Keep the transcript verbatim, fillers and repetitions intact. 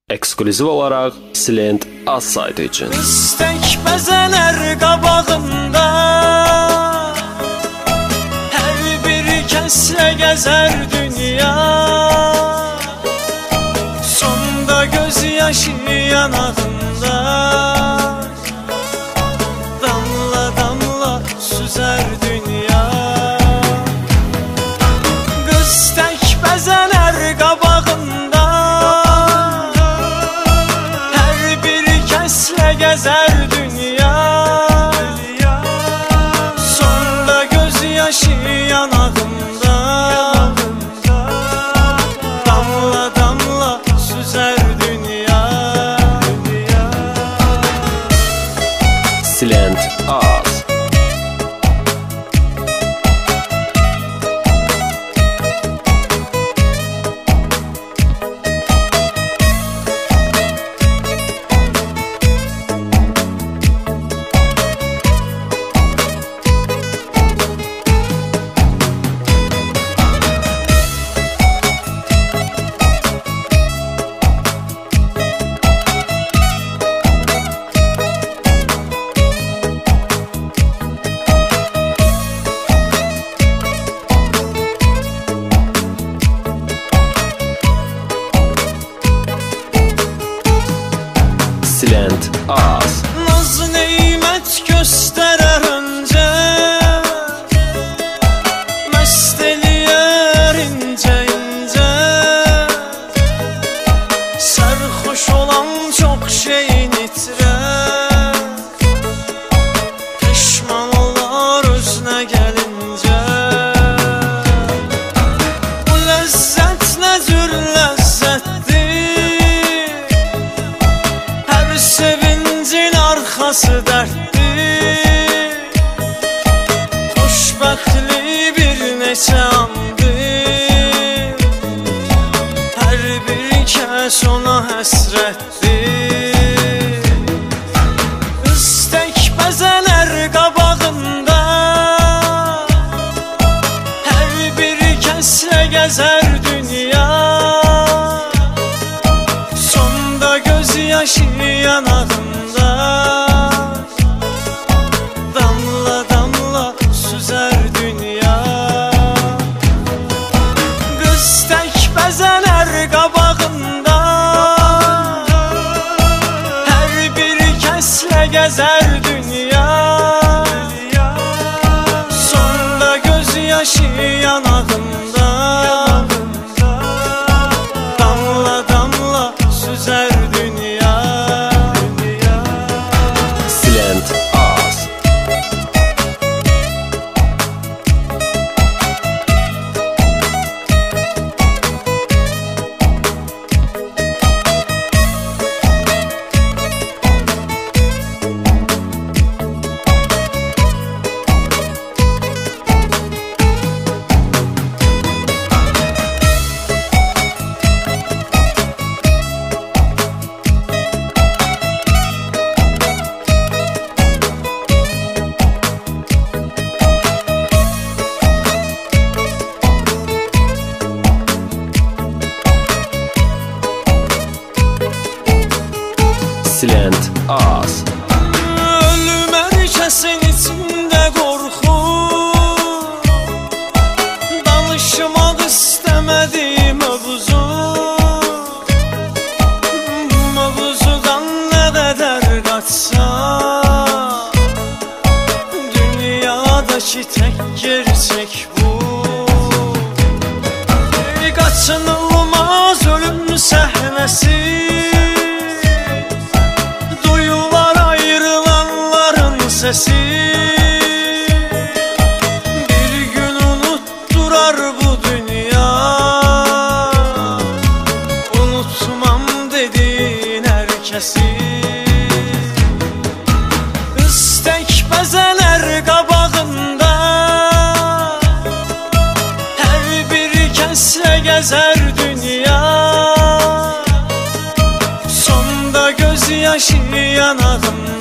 Eksklüziv olaraq Silent az saytı için. İstek bəzələr qabağında, hər bir kəslə gəzər dünya. Sonda göz yaşı yanağında, damla damla süzər dünya. Qız tək bəzələr qabağında, gəzər dünya. Sonda göz yaşı yanağında, damla damla süzər dünya. Silent az. Silent az. Naz neymət göstərər öncə, məst eləyər incə incə. Sərxoş olan çox şeyin itirər, peşman olar özünə gəlincə. Bu ləzzət nə cür ləzzətdir, sevincin arxası dərddir. Xoşbəxtli bir neçə andır, hər bir kəs ona həsrətdir. Qız tək bəzələr qabağında, hər bir kəslə gəzər dünya. Sonda göz yaşı yanağında, damla damla süzər dünya. Qız tək bəzələr qabağında, hər bir kəslə gəzər dünya. Sonda göz yaşı yanağında, damla damla süzər dünya. Silent az. Silent az. Ölüm hər kəsin içində qorxu, danışmaq istəmədiyim mövzu. Bu mövzudan nə qədər qaçsa, dünyadakı tək gerçək bu. Qaçınılmaz ölüm səhnəsi, sesi bir gün unutturar bu dünya. Unutmam dediğin hər kəsi. Qız tək bəzələr qabağında, hər bir kəslə gəzər dünya. Sonda göz yaşı yanağında,